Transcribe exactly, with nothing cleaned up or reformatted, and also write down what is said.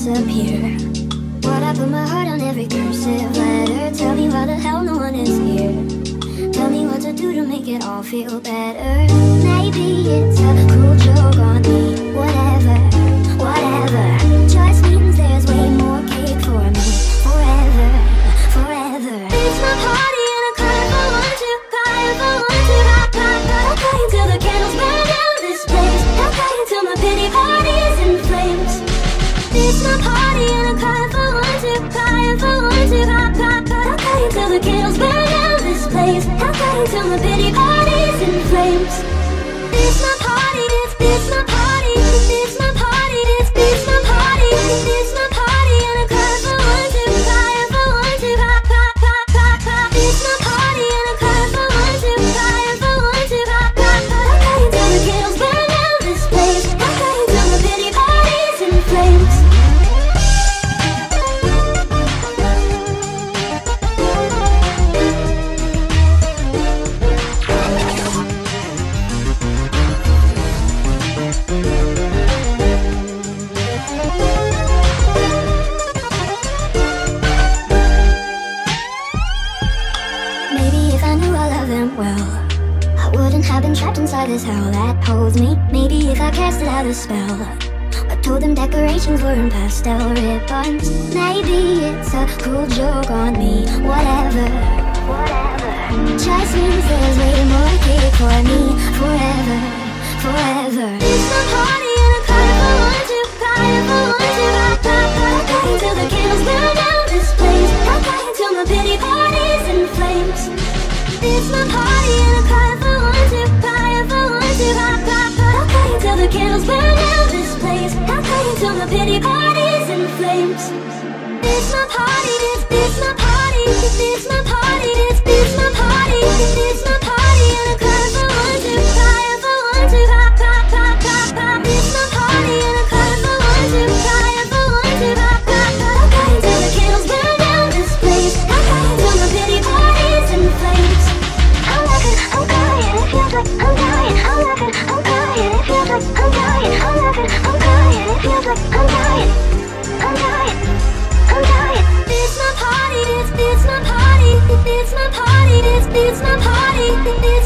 disappear. Why'd I put my heart on every cursive letter? Tell me why the hell no one is here. Tell me what to do to make it all feel better. Maybe it's a cruel joke on me. Whatever, whatever. Just means there's way more cake for me. Forever, forever. It's my party and I cry if I want to. Cry if I want to. Cry, cry, cry. I'll cry until the candles burn down this place. I'll cry until my pity party is in flames. It's my party and I cry if I want to. Cry if I want to. Cry, cry, cry. I'll cry until the candles burn down this place. I'll cry until my pity party's in flames. It's my party, it's, it's my party, it's my party, it's, it's my party, it's my party, and I cry if I want to, cry if I want to, cry, cry, cry, cry, cry. It's my party and I cry if I want to, cry if I want to, cry, cry, cry. I'll cry until the candles burn down this place. I'll cry until my pity party's in flames. Trapped inside this hell that holds me. Maybe if I casted out a spell, I told them decorations were in pastel ribbons. Maybe it's a cruel joke on me. Whatever, whatever. Just means there's way more cake for me. Forever, forever. It's my party and I cry if I want to. Cry if I want to. Cry, cry, cry. I'll cry until the candles burn down this place. I'll cry until my pity party's in flames. It's my party and I cry if I want to. Cry if I want to. Cry, cry, cry. I'll cry until the candles burn down this place. I'll cry until my pity party's in flames. It's my party, it's, it's my party, it's my party, it's, it's my party, it's my party, and I cry if I want to. Cry if I want to. Cry, cry, cry, cry, cry. It's my party and I cry if I want to. Cry if I want to. Cry, cry, cry. I'll cry until the candles burn down this place. I'll cry until my pity party's in flames. I'm laughing, I'm crying, it feels like I'm dying. I'm laughing, I'm crying, it feels like I'm dying. I'm laughing, I'm crying, it feels like I'm dying. I'm dying, I'm dying. It's my party, it's, it's my party, it's my party, it's, it's my party, it's